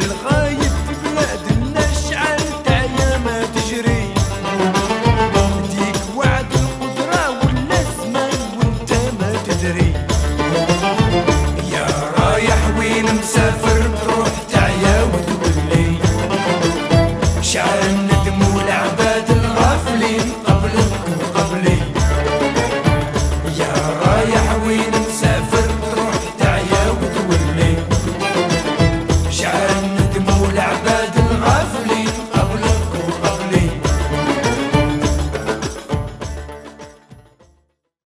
الغايب في بلادنا شعل تعيا ما تجري. ديك وعد القدرة ولا زمان وانت ما تدري. يا رايح وين مسافر